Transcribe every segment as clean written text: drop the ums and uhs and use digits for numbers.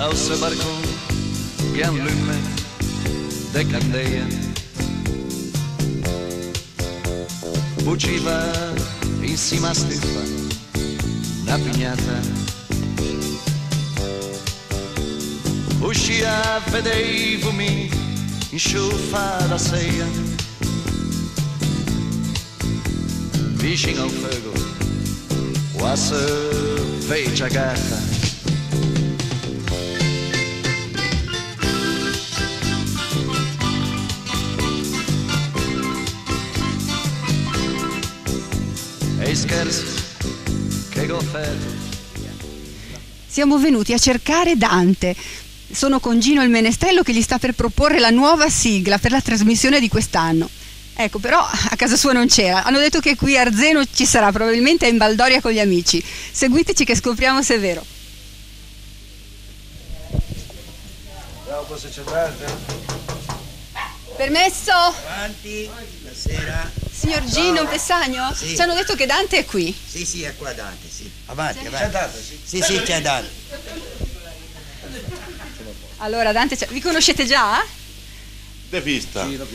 ao seu barcão que é um lume de candeia. Bugiva in cima a stufa na pignata, uscia vedevo-me enxufa da ceia, vicino ao fogo com a cerveja gata. E scherzi che gofferto. Siamo venuti a cercare Dante. Sono con Gino il Menestrello che gli sta per proporre la nuova sigla per la trasmissione di quest'anno. Ecco, però a casa sua non c'era. Hanno detto che qui a Arzeno ci sarà, probabilmente è in Baldoria con gli amici. Seguiteci che scopriamo se è vero. Permesso? Avanti, buonasera. Signor Gino Pessagno? Sì. Ci hanno detto che Dante è qui. Sì, sì, è qua Dante, sì. Avanti, Sì. avanti. C'è Dante, sì? Sì, c'è Dante. Allora, Dante, vi conoscete già? De vista, Sì,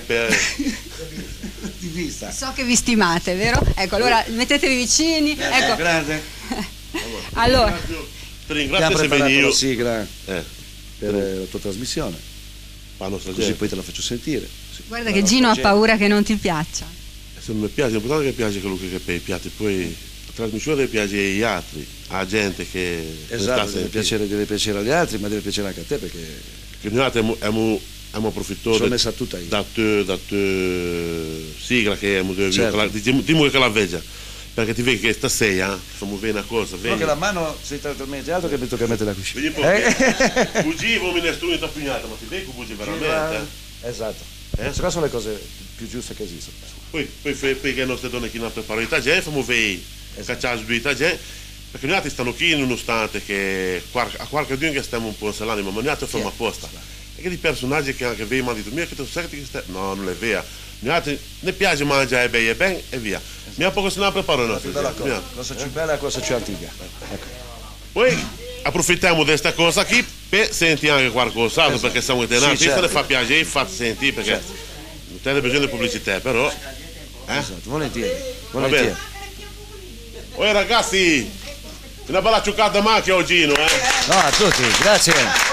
di vista. So che vi stimate, vero? Ecco, allora mettetevi vicini. Ecco. Grande. Allora, Ti Abbiamo ringrazio se preparato veni la io. sigla per la tua trasmissione, Ma nostra così gente. poi te la faccio sentire. Sì. guarda che Gino ha paura che non ti piaccia. Se non mi piace, l'importante è che piace quello che piace, poi la trasmissione deve piacere agli altri, a gente che Esatto, deve piacere agli altri, ma deve piacere anche a te, perché Che noi altri abbiamo sono approfittato messa tutta io. da tua sigla che abbiamo Certo. diciamo che la veggia, perché ti vedi che stasera facciamo bene una cosa, No, vedi? che la mano sei talmente alto che mi tocca mettere la Vedi cucina. un po', bugivo minestrone intapugnata, ma ti vedi che bugi veramente? Esatto. Queste qua sono le cose più giuste che esistono. Poi che le nostre donne che non preparano i tagli, facciamo vedere, cacciare due tagli, perché noi altri stanno qui nonostante che a qualche giorno che stiamo un po' l'anima, ma noi altri facciamo apposta. E che di personaggi che anche vedi mi hanno detto, mia che tu sai che stai... No, non è vero. Noi altri ne piace mangiare e bene e via. Mi ha poco se ne preparano. La più bella cosa più bella e la cosa più antica. Ecco. Poi approfittiamo di questa cosa qui per sentire anche qualcos'altro, perché siamo in tenati, certo. ne fa piacere, fate sentire, perché non c'è bisogno di pubblicità, però... Esatto, volentieri. Va Volentieri. bene. Oi ragazzi, una bella ciuccata macchia oggi, no? No, a tutti, grazie.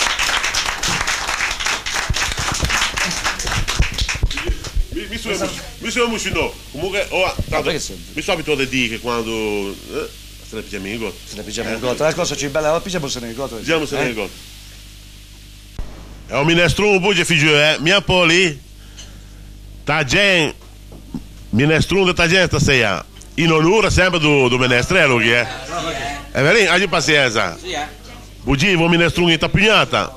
Mi sono emozionato. Comunque, tanto, perché sei- mi sono abituato a dire che quando se ne pigiamo in gotto. Se ne pigiamo il gotto. La cosa più bella, la pigiamo se ne il gotto. Pigiamo se ne in gotto. È un minestrone un po' di figlio, mia poli. Ta gente, minestrone di ta gente stasera. In onore sempre do menestrello, che è? È vero? Hai pazienza. Bugivo minestrone intapugnata.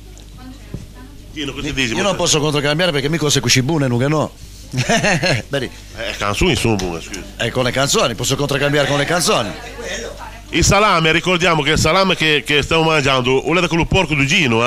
Io non posso controcambiare perché mica se cucibune, non che no. Bene. Canzoni sono buone, scusa. Con le canzoni, posso controcambiare con le canzoni. Il salame, ricordiamo che il salame che stiamo mangiando, o è quello porco di Gino,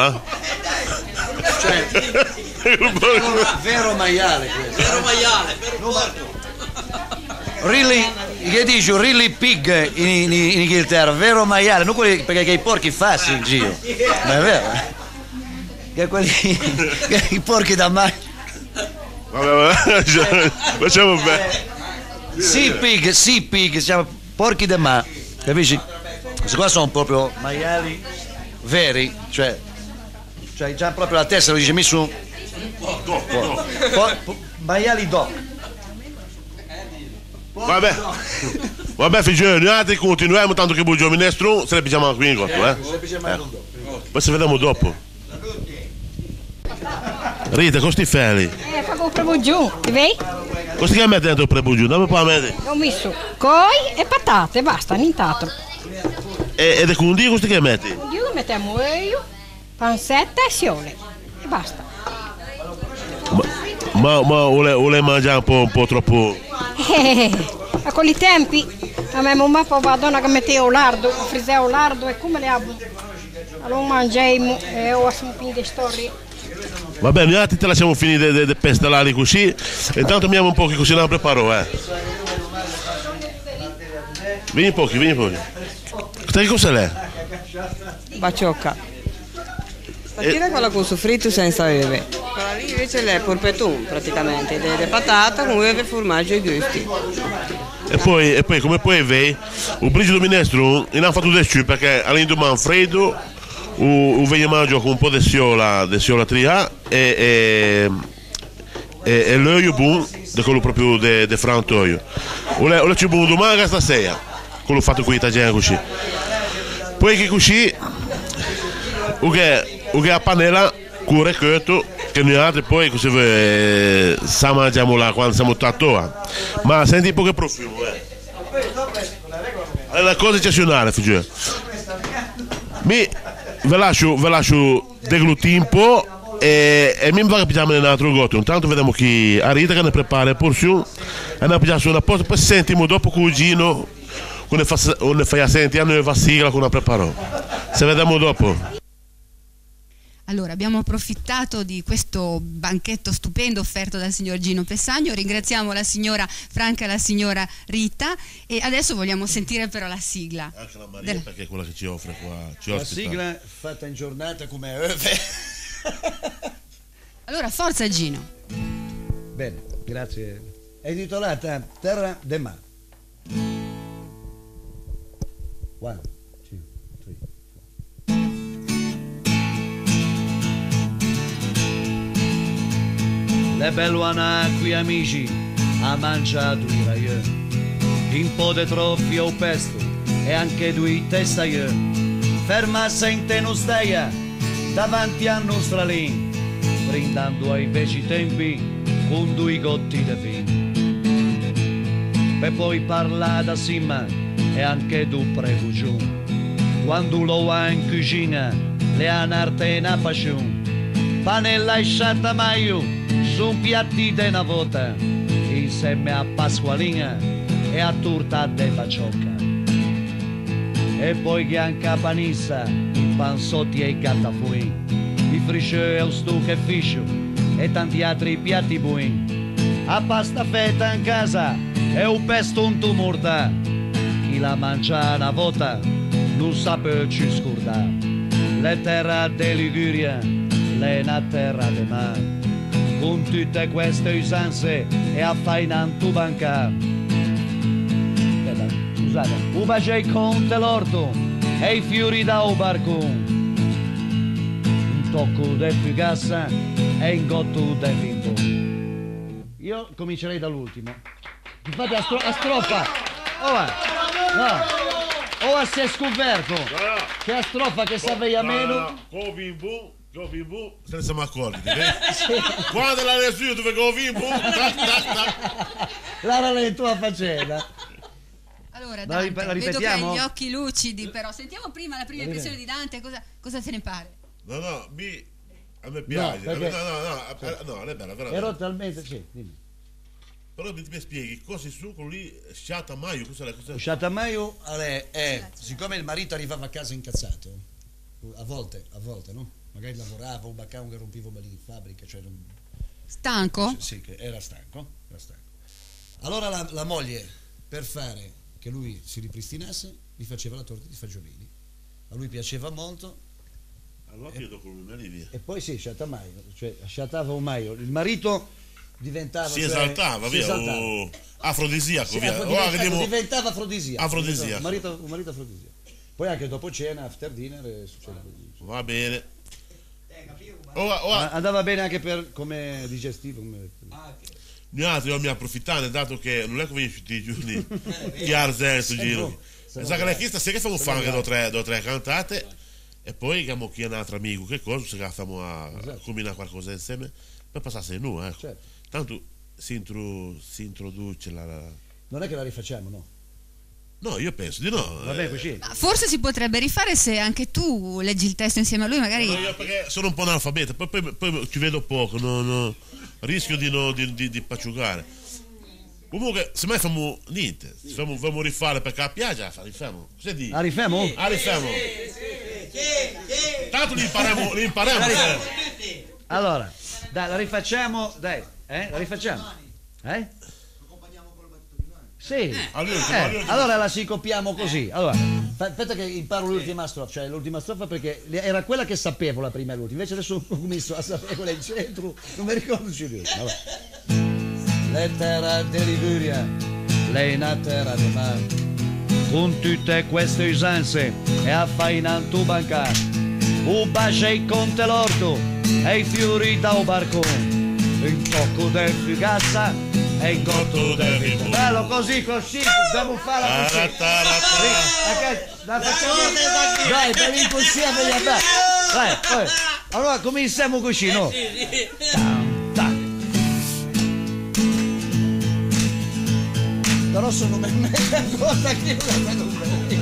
Vero maiale questo. Vero maiale, vero porco. Really, che dici, really pig in Inghilterra, vero maiale, non quelli perché i porchi fassi in giro. Ma è vero. Che quelli, i porchi da mare. Vabbè, facciamo bene. Sea pig, si chiama porchi da mare. Capisci? Questi qua sono proprio maiali veri, cioè già proprio la testa lo dice mi su. Maiali doc. Vabbè figlioli, noi altri continuiamo tanto che bugiamo minestrone, se ne pigiamo qui in gotto, Poi ci vediamo dopo. Rita, cosa ti fai? Fa il prebugiù, ti vedi? Cosa ti metti dentro il prebugiù? Dammi un po' a me. Ho messo coi e patate, basta, nient'altro. E da quindi cosa ti metti? Io mettiamo olio, pancetta e sciole e basta. Ma vuole mangiare un po' troppo... A quei tempi a mia mamma la donna che metteva il lardo, friseva il lardo e come le abbiamo. Allora mangiamo e ho un po' di storie. Va bene, noi te lasciamo finire di pestelare così. Intanto andiamo un po' che così la preparo, Vieni pochi. Questa che cosa è? Baciocca. Stamattina è quella con soffritto senza uve. Quella lì invece è polpeton praticamente, le patate con uve, formaggio e gusti. E poi come puoi vedere, il brigio di minestrone non ha fatto del ciù perché all'indomani freddo, il vegno mangia con un po' di siola tria e l'olio buono, di quello proprio di frantoio. O ciò buono domani stasera, quello fatto qui italiano così. Poi che così, o che a panella cuore cotto, che noi altri poi così sa mangiamo là quando siamo tattoa. Ma senti un po' che profumo, È una cosa eccezionale, figlio. Vi lascio deglutire un po' e mi va a pigiare nell'altro gotto. Intanto vediamo chi arriva che ne prepara le porzioni e ne pigiare su una posta, poi sentiamo dopo cugino quando ne fai a sentire a noi va sigla con la preparò. Se vediamo dopo. Allora, abbiamo approfittato di questo banchetto stupendo offerto dal signor Gino Pessagno, ringraziamo la signora Franca e la signora Rita e adesso vogliamo sentire però la sigla. Anche la Maria perché è quella che ci offre qua. La sigla fatta in giornata come Ove. Allora, forza Gino. Bene, grazie. È titolata Terra de Ma. 1, 2, 3. Le bello qui amici ha mangiato i raio, un po' di troppi o pesto e anche due testa io. Ferma sente non staia davanti a nostra lì, brindando ai veci tempi con due gotti di vino. Per poi parlare da cima e anche du prego giù, quando lo ha in cucina le ha un'arte e una passione, panella e sciatamaio su piatti di una volta, insieme a Pasqualina e a torta de baciocca. E poi che anche a panissa, i panzotti e i gattafui, i frisce e lo stucco e fiscio e tanti altri piatti buoni. A pasta fetta in casa e un pesto un tumorda, chi la mangia una volta non sa per ci scordare. Le terra de Liguria, le una terra de mare, con tutte queste usanze e affainando banca. Scusate, un bacio ai conte l'orto e i fiori da un barcone, un tocco de fugassa e un gotto de vinto. Io comincerei dall'ultimo. Infatti a strofa. No. Ora si è scoperto che a strofa che sapeva meno. Govimbu, se ne siamo accorti, quando la nessuno dove Govimbu, la rallento a faccenda. Allora, La Dante, vedo che ripetiamo? hai gli occhi lucidi, però sentiamo prima la prima impressione di Dante, cosa te ne pare? No, a me piace, No, perché- no, è bella, veramente. Ero talmente, sì, dimmi. Però mi spieghi, cosa su con lì, sciatamaio, cos'è? Sciatamaio è, siccome il marito arrivava a casa incazzato, a volte, no? Magari lavorava, un baccano che rompiva lì in fabbrica, cioè Stanco? sì, che era stanco. Allora la moglie, per fare che lui si ripristinasse, gli faceva la torta di fagiolini. A lui piaceva molto. Allora chiedo come me li via. E poi sì, sciatamaio, cioè sciatava un maio. Il marito diventava... Si esaltava, via, afrodisiaco, Sì, via. diventava afrodisiaco. Afrodisiaco. Un marito afrodisiaco. Poi anche dopo cena, after dinner, succede così. Va bene. Andava bene anche per come digestivo. Noi altri dobbiamo approfittare, dato che non è come tutti i giorni chiaro senso giro. Sa che la chiesta se che fanno anche due o tre cantate e poi abbiamo chi è un altro amico, che cosa, se stiamo a combinare qualcosa insieme per passarsi noi, ecco. Certo. Tanto si introduce la... Non è che la rifacciamo, no? No, io penso di no. Va bene così. Forse si potrebbe rifare se anche tu leggi il testo insieme a lui, magari. No, io perché sono un po' analfabeta, poi ci vedo poco, rischio di pacciugare. Comunque, se mai facciamo niente, facciamo rifare perché la piaggia, rifamo. Cosa dici? La rifamo? Rifamo. Tanto li impariamo. Allora, dai, la rifacciamo, dai, la rifacciamo. Sì. Allora la sincopiamo così. Allora, aspetta che imparo l'ultima strofa, cioè l'ultima strofa perché era quella che sapevo la prima e l'ultima, invece adesso ho messo a sapere quella in centro, non mi ricordo più. Allora. Le terra di Liguria, lei è una terra di mare, con tutte queste usanze e a fainanto bancar, un bacio e conte l'orto e i fiori da un barcone, un tocco del fugazza e il gotto del vino. Bello così, dobbiamo farla così. La facciamo. Dai, per insieme gli abbiamo. Dai, allora cominciamo così, no? Però sono una cosa che non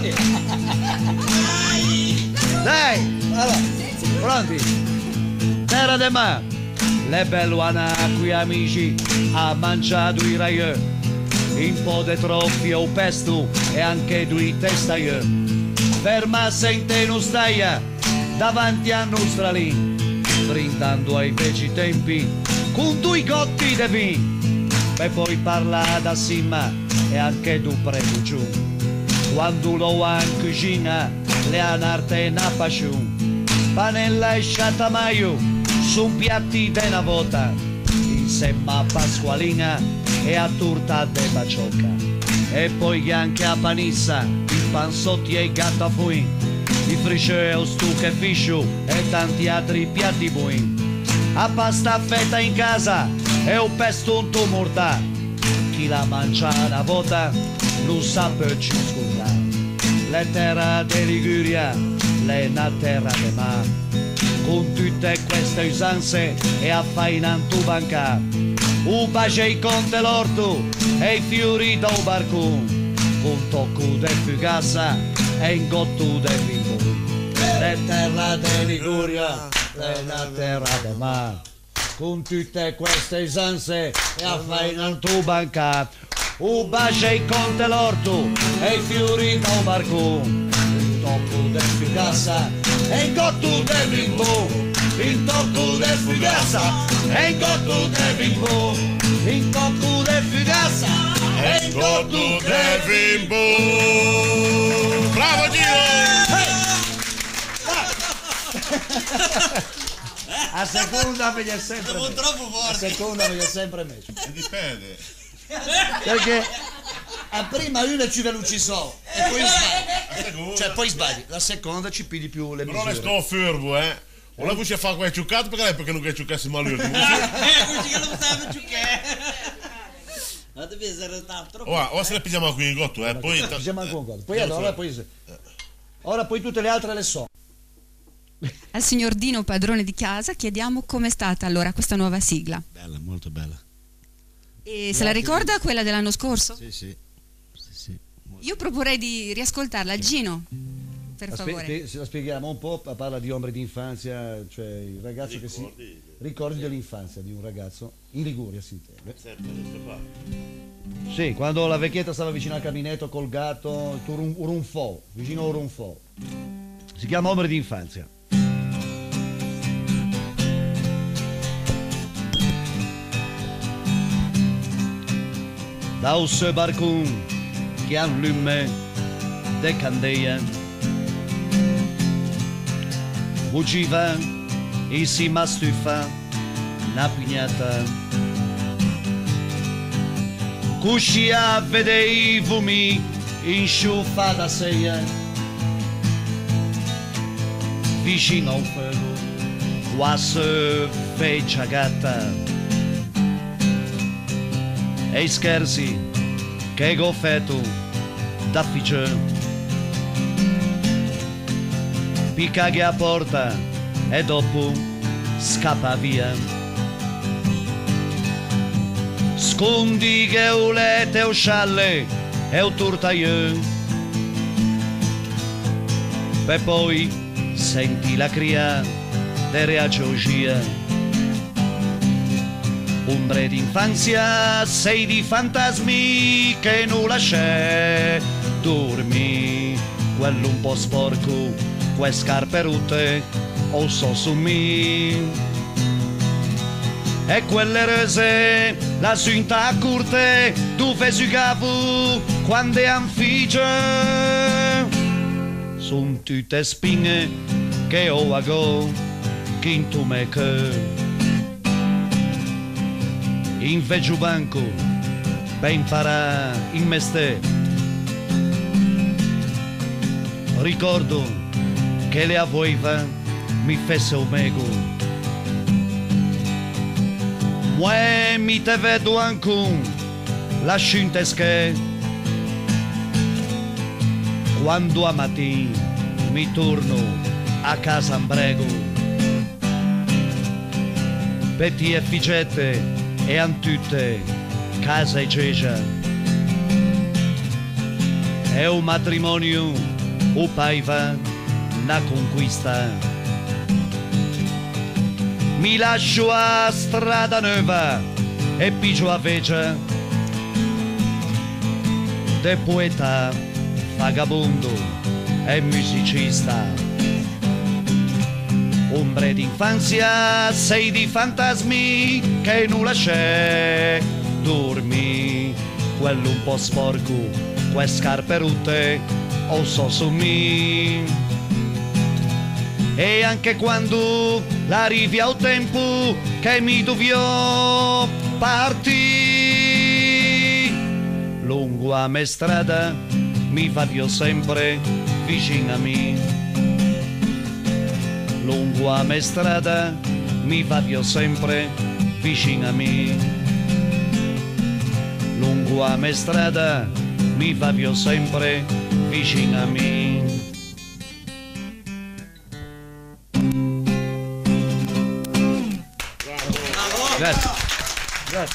dai, allora, pronti? Terra de ma, le belluana qui amici ha mangiato i raio, un po' di troppi o pesto e anche due testaie. Ferma sente non staia davanti a nostra lì, brindando ai vecchi tempi con due gotti di vino. E poi parla da cima e anche tu prego giù, quando lo ha in cucina le anarte na passione, panella e sciatamaio su piatti de una volta, insieme a pasqualina e a torta de baciocca, e poi anche a panissa, i panzotti e i gattafui, i frisce o stucco e fiscio e tanti altri piatti buoni, a pasta fetta in casa e un pesto un mortà, chi la mangia una volta non sa per ci scordare. La terra di Liguria, lei è una terra di mare, con tutte queste usanze e a fainanto banca, un bacio e conte l'orto e i fiori da un barcone, con tocco di fugazza e un gotto di vino. La terra di Liguria, lei è una terra di mare, con tutte queste usanze e a fainanto banca, un bacio e conte l'orto e i fiori da un barcone, il tocco del fugazza e il gotto del bimbo, il tocco del fugazza e il gotto del bimbo, il tocco del fugazza e il gotto del bimbo. Bravo Gino! A seconda mi è sempre meglio. Troppo forte. A seconda mi è sempre meglio. Dipende. Perché a prima una ci veloci so e poi sbagli. Cioè poi sbagli. La seconda ci pigli più le Però ne misure. sto fermo, eh. O la voce fa quel ciuccato perché non che ciuccassi male l'ultimo. Così che non stava ciucchè. Ma devi essere troppo. O se ne pigliamo qui in gotto, poi. Siamo ancora qua. Poi allora ora poi tutte le altre le so. Al signor Dino, padrone di casa, chiediamo com'è stata allora questa nuova sigla. Bella, molto bella. E se la ricorda quella dell'anno scorso? Sì. Io proporrei di riascoltarla. Gino, per favore. Se la spieghiamo un po', parla di ombre d'infanzia, cioè il ragazzo che si ricordi dell'infanzia di un ragazzo in Liguria, si intende. Sì, quando la vecchietta stava vicino al caminetto col gatto, Urunfò, vicino a Urunfò. Si chiama ombre d'infanzia. Da ce barcon che allume de candele, ugiva e si mastufa una pignata, cuscia a vedere i fumi in sciuffa da seia, vicino a un fuoco, quasi feccia gatta. E i scherzi che goffetto da figge, picca che a porta e dopo scappa via. Scondi che o lete o scialle e o tortaie, e poi senti la cria della geologia. Ombre d'infanzia, sei di fantasmi che non lascia dormi. Quello un po' sporco, quelle scarpe rotte, o so su me. e quelle rese la cinta curte tu fai sui capo quando è anfice son tutte spine che ho a go che in tu me che in veggio banco per imparare in me ste ricordo che le avvoiva mi fesse un mego Mue mi te vedo ancora la scintesche quando a mattina mi torno a casa ambrego petti e figette e han tutte casa e cecia è un matrimonio o paiva una conquista mi lascio a strada nuova e pigio a vecchia de poeta vagabondo e musicista ombre d'infanzia sei di fantasmi che nulla c'è dormi quello un po' sporco quelle scarpe rotte o so su me e anche quando arrivi al tempo che mi dovio partire lungo a me strada mi va io sempre vicino a me lungo a me strada mi va io sempre vicino a me lungo a me strada mi va io sempre vicino a me Grazie. Grazie.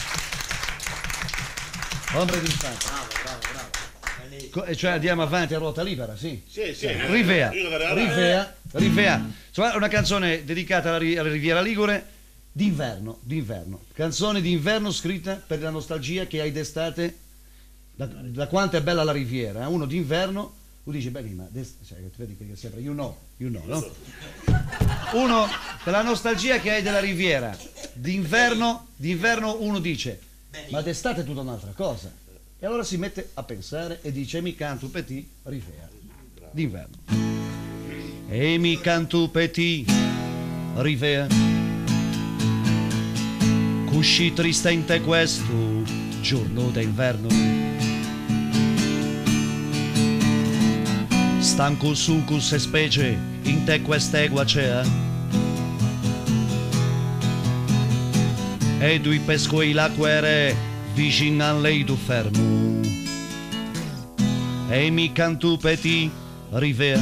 Ombre d'infanzia. Bravo. Cioè andiamo avanti a ruota libera, sì? Sì. Rivea. Insomma, una canzone dedicata alla Riviera Ligure d'inverno. Canzone d'inverno scritta per la nostalgia che hai d'estate, da quanto è bella la Riviera. Uno d'inverno, tu dici, beh, ma cioè, vedi che sempre, you know, no? Uno, per la nostalgia che hai della Riviera, d'inverno uno dice, ma d'estate è tutta un'altra cosa. E allora si mette a pensare e dice, mi canto petit Riviera, d'inverno. E mi canto petit Riviera, cusci triste in te questo giorno d'inverno. Stanco su queste specie in te quest'egua c'è e due pescoi l'acquere vicino a lei du fermo e mi canto petit Riviera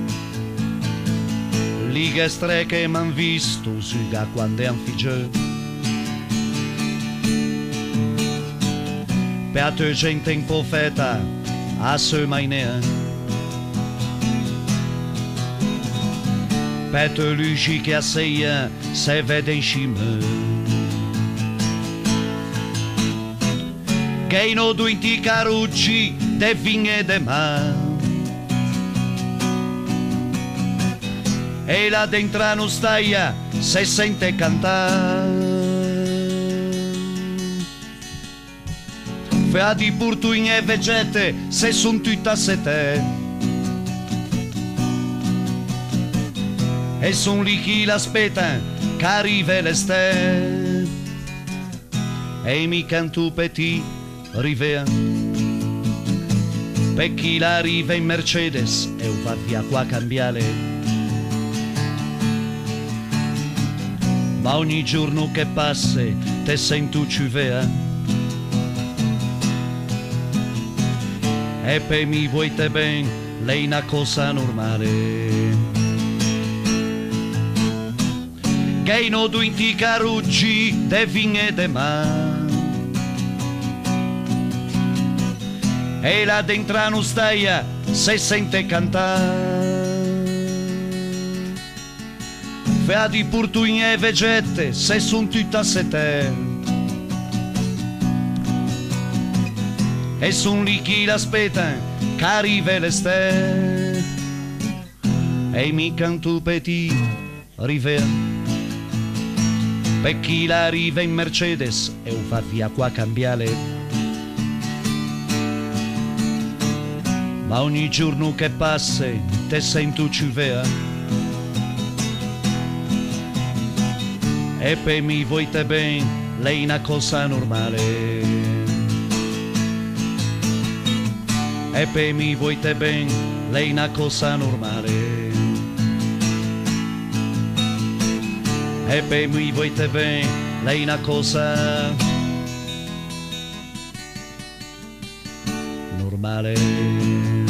lighe streche m'han visto suga quando han figge per te gente in profeta a se mainea per te luci che asseia se vede in cima che in oduinti carucci de vigne de mar e là dentro non staia se sente cantare fa di purtuine e vegete se son tutta sete e son lì chi l'aspetta che arriva l'estate e mi canto petit Riviera per chi la arriva in Mercedes e va via qua a cambiare ma ogni giorno che passa te sento ciuvea e per mi vuoi te ben lei una cosa normale che in oduinti carucci de vigne de mar e là dentro non staia se sente cantare fa di purtuine e vegete se son tutta sete e son lì chi l'aspetta che arriva l'estate e mi canto petit Riviera per chi la arriva in Mercedes e va via qua a cambiare. Ma ogni giorno che passa te sento ciuvea e per mi vuoi te ben, lei è una cosa normale. E per mi vuoi te ben, lei è una cosa normale. E per mi vuoi te ben, lei è una cosa normale.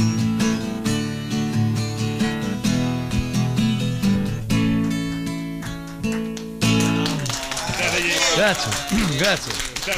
Grazie, grazie.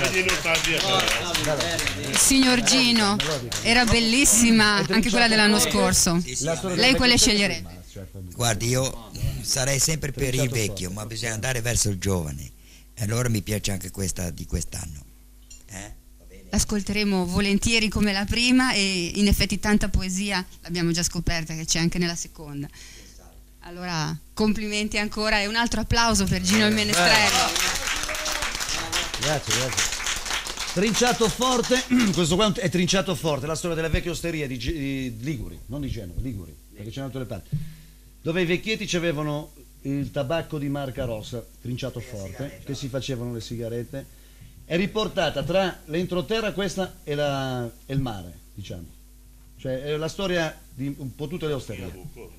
Signor Gino, era bellissima anche quella dell'anno scorso. Lei quale sceglierebbe? Guardi, io sarei sempre per il vecchio, ma bisogna andare verso il giovane. E allora mi piace anche questa di quest'anno. L'ascolteremo volentieri come la prima e in effetti tanta poesia l'abbiamo già scoperta che c'è anche nella seconda. Allora, complimenti ancora e un altro applauso per Gino il Menestrello. Grazie, grazie. Trinciato Forte, questo qua è Trinciato Forte, la storia delle vecchie osterie di Liguri, non di Genova, Liguri, perché c'erano tutte le parti, dove i vecchietti avevano il tabacco di marca rossa, Trinciato Forte, che si facevano le sigarette. È riportata tra l'entroterra questa e il mare, diciamo. Cioè è la storia di un po' tutte le osterie.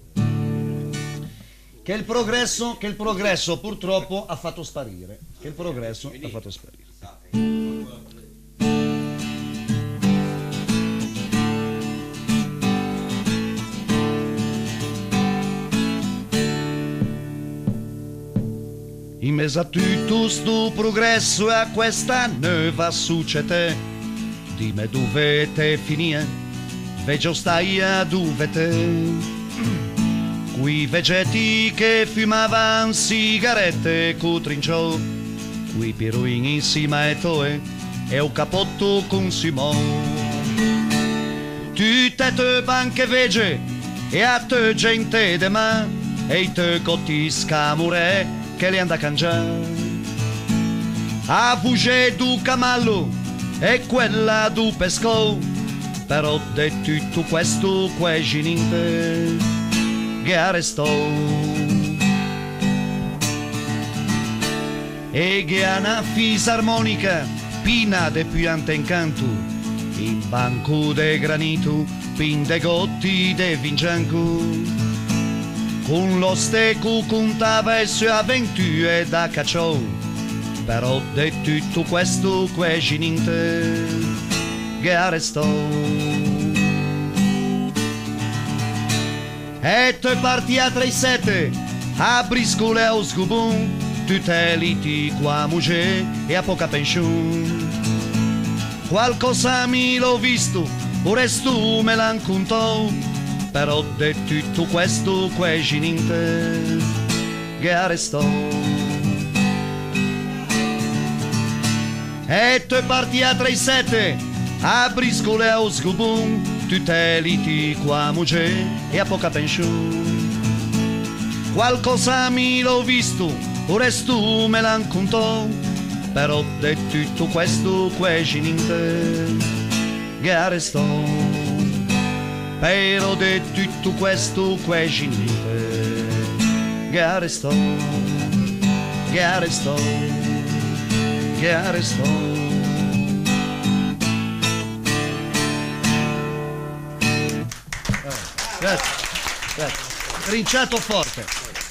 Che il progresso purtroppo ha fatto sparire. Che il progresso ha fatto sparire. In mezzo a tutto sto progresso e a questa nuova società, dimmi dove te finire, veggio stai a dove te. Qui vegeti che fumavano sigarette con trinciò, qui piruin insieme a toe e un capotto con Simone. Tutte te banche vege e a te gente de ma e i te cotti scamure che le anda a cangiare. A buge du camallo e quella du pesco, però de tutto questo quasi niente che arrestò. E che ha una fisarmonica pina de piante incanto, in banco de granito pin de gotti de vingianco, con lo steco contava le sue avventure da cacciò, però de tutto questo quasi niente che arrestò. E te parti a 37 a briscole o scubun, tutte liti qua muge e a poca pensione. Qualcosa mi l'ho visto, ora tu me l'han contato, però de tutto questo quasi niente che arrestò. E te parti a 37 a briscole o scubun, tutte liti qua muge e a poca pensione. Qualcosa mi l'ho visto, ora tu me l'han contato, però de tutto questo quasi niente che arrestò. Però de tutto questo quasi niente che arrestò, che arrestò, che arrestò. Grazie, grazie. Trinciato Forte.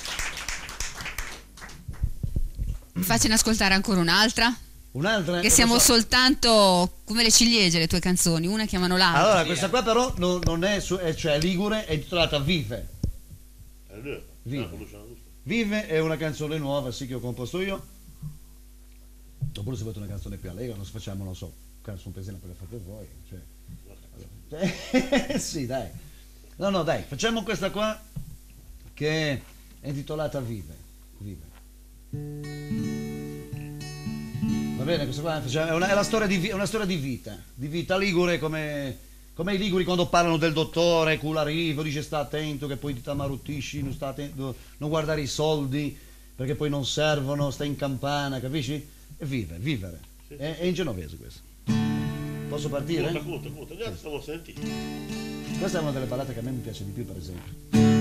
Facciane ascoltare ancora un'altra. Un'altra? Che siamo soltanto come le ciliegie le tue canzoni, una chiamano l'altra. Allora, questa qua però non è, cioè Ligure, è intitolata Vive. Vive. Vive è una canzone nuova, sì, che ho composto io. Oppure se volete una canzone più allegra, non facciamo, non so, canzone pesena perché fate voi. Cioè. Sì, dai. No, dai, facciamo questa qua che è intitolata Vive. Vive. Va bene, questa qua è una storia di vita ligure, come i liguri quando parlano del dottore, con l'arrivo, dice sta attento che poi ti ammaruttisci, non guardare i soldi, perché poi non servono, sta in campana, capisci? E vivere. È in genovese questo. Posso partire? Conta, già stiamo a sentire. Questa è una delle ballate che a me mi piace di più, per esempio.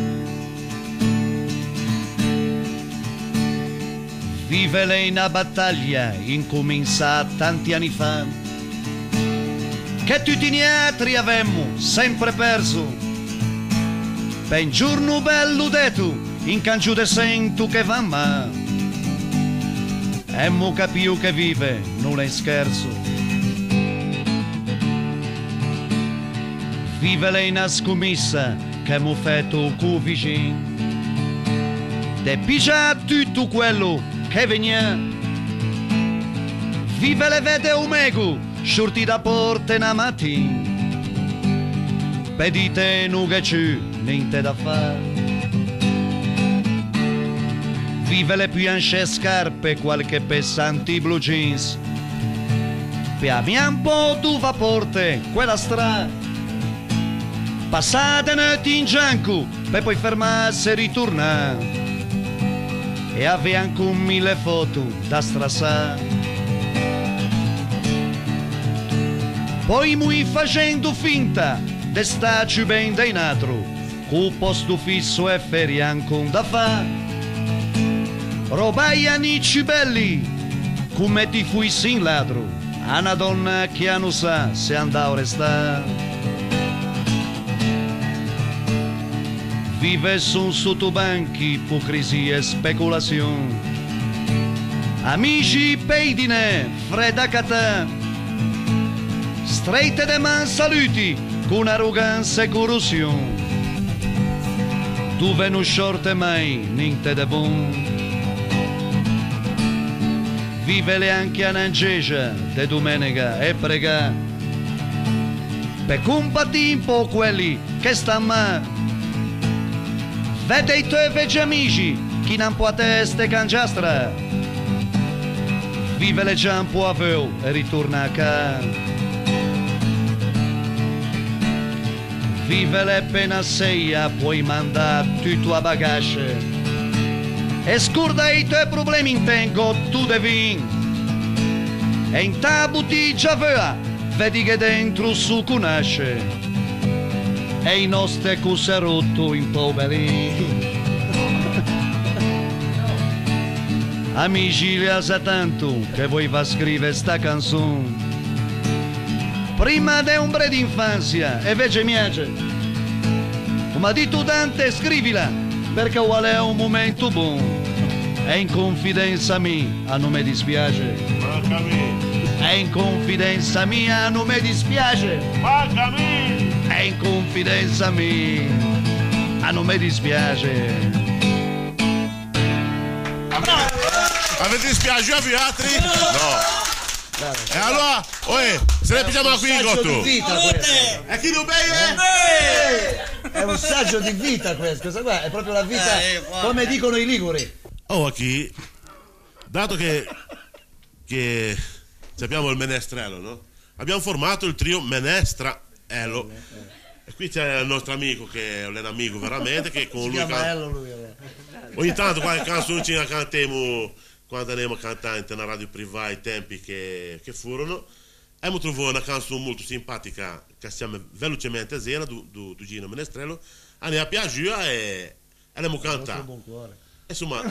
Vive lei una battaglia incominciata tanti anni fa, che tutti gli altri avemmo sempre perso. Per un giorno bello detto, in cangiù de sento che va ma, e mo capio che vive, non è scherzo. Vive lei una scommessa che mo fatto cu vicin, de pigia tutto quello che venia. Vive le vede un mego, shorti da porte una mattina, pedite nu che c'è, niente da fare. Vive le pianche scarpe, qualche pessanti blue jeans, piaviamo un po' tu va porte, quella strada, passate notti in gianco, per poi fermarsi e ritornare. E aveva anche 1000 foto da strassare. Poi mui facendo finta de starci ben dai natro, cu posto fisso e ferie anche da fa. Robai amici belli, come ti fuissi in ladro, a una donna che non sa se andava a restare. Vive su sottobanchi, ipocrisia e speculazione. Amici peidine, fredda catà, strette de man saluti, con arroganza e corruzione. Tu venu short mai, niente de buon. Vive le anche a Nangegia, de domenica e prega, per combattere un po' quelli che stanno male. Vede i tuoi vecchi amici, chi non può a testa e cangiastra. Vive le già un po' a veo e ritorna a casa. Vive le appena seia, puoi mandare tutto a bagage. E scorda i tuoi problemi in tengo, tu devi. E in ta bottiglia vea, vedi che dentro su conosce. E i nostri cose rotto in poveri. Amici, le sa tanto che voi va a scrivere sta canzone. Prima di un bre d'infanzia, e invece miace. Come detto Dante, scrivila, perché vuole un momento buono. E in confidenza mia, non mi dispiace. E in confidenza mia, non mi dispiace. E in confidenza mia, non mi dispiace. A vi dispiace a vi altri? No. E allora, se ne pigiamo qui in gotto. E chi non beve? È un saggio di vita questo, questa qua è proprio la vita, come dicono i liguri. Qui, dato che abbiamo il menestrello, no? Abbiamo formato il trio Menestrello. E qui c'è il nostro amico, che è un amico veramente, che con lui ogni tanto qualche canzone ci cantiamo quando andiamo a cantare nella radio privata ai tempi che furono. Abbiamo trovato una canzone molto simpatica che si chiama Velocemente Zena du Gino Menestrello. Andiamo a piaciuta e abbiamo cantato. Insomma,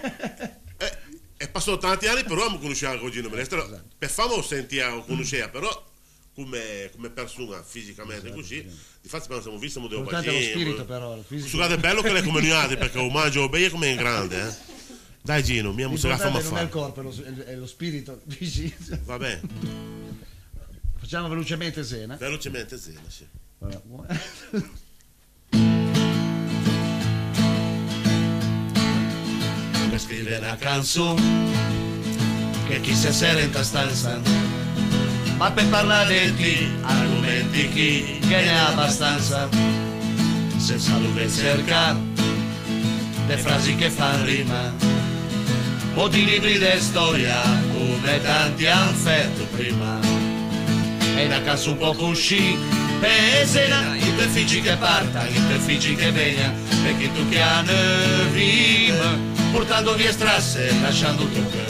è passato tanti anni, però non conosceva anche Gino Menestrello. Per fama lo conosceva, però come persona fisicamente così. Difatti quando siamo visti siamo lo spirito però, scusate, è bello che le comuniate perché lo mangio bene come in grande, Dai Gino, mia musica fa non è il corpo, è lo spirito. Va bene. Facciamo velocemente Zena. Velocemente Zena, sì. Per scrivere una canzone che chi si sera in ta stanza, ma per parlare di ti argomenti chi che ne ha abbastanza, senza dover cercare le frasi che fanno rima o di libri di storia come tanti hanno fatto prima. E una canzone un po' così per Zena, i tuoi figli che parta, i tuoi figli che venga, perché tu che hanno rima portando via strasse e lasciando tutto.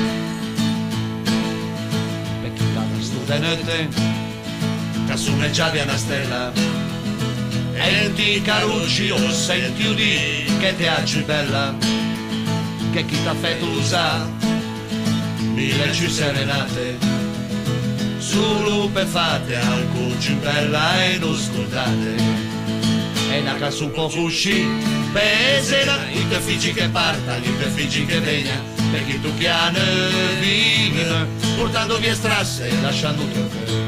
Per chi canta studente, che assumeggiavi una stella, e ti carucci o senti udì che ti aggi bella, che chi t'ha fatto usa mille ci serenate, solo per fate alcun più bella e non scordate. E una casa un po' fusci, pesera, i tuoi figli che partano, i tuoi figli che vengono, per chi tu chiani vive, portando via strasse e lasciando tutto.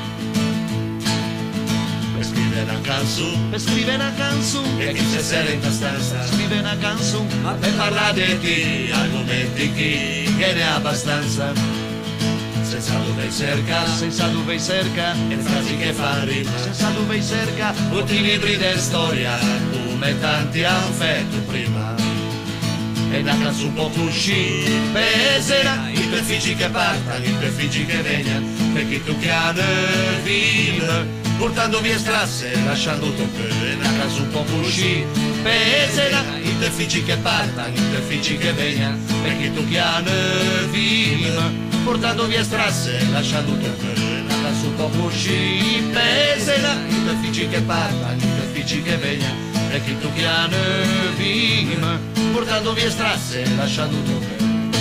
Per scrivere una canzone, e chi si sera in stanza, scrive una canzone, per parlare di ti, argomenti che ne ha abbastanza, senza dove cerca, e frasi che fa rima, senza dove cerca, tutti i libri di storia, come tanti hanno fatto prima. E una canzone un po' cusci, pesera, i tuoi figli che partano, i tuoi figli che vengono, per chi tu chiami vive, portando via strasse e lasciando tutto. E una casa un po' cusci, pesera, i tuoi figli che partano, i tuoi figli che vengono, per chi tu chiami vive, portando via strasse e lasciando tutto. E una casa un po' cusci, pesera, i tuoi figli che partano, i tuoi figli che vengono, per chi tu chiami vive, portando via strasse e lasciando tutto.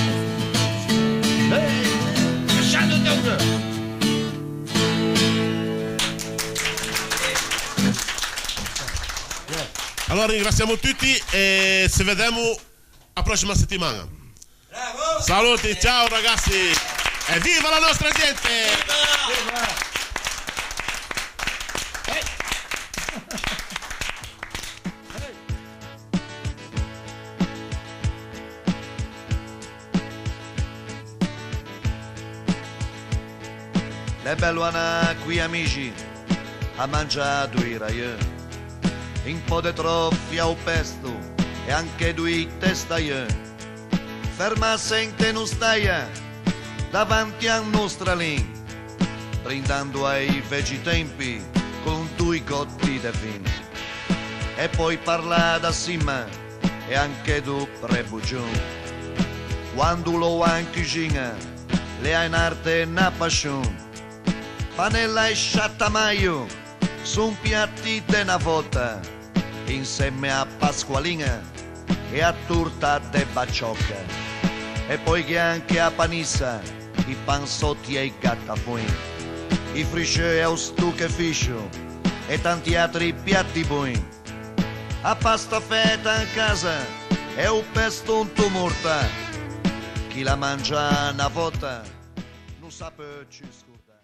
Lasciando tutto. Allora ringraziamo tutti e ci vediamo la prossima settimana. Bravo! Saluti, ciao ragazzi! E viva la nostra gente! Viva! Le belluana qui amici, ha mangiato i raie, un po' di troppi al pesto e anche due testaie. Fermasse in tenustaia davanti a nostra lin, brindando ai vecchi tempi con due gotti di vino. E poi parla da cima e anche du prebugion, quando lo anche cucina le ha in arte una passione. Panella e sciattamaio son piatti di una volta, insieme a Pasqualina e a torta de bacciocca. E poi che anche a panissa, i panzotti e i gattafoni, i frisce e o stucchefiscio e tanti altri piatti buoni. A pasta feta in casa e un pesto un tumorta, chi la mangia una volta non sa più scordare.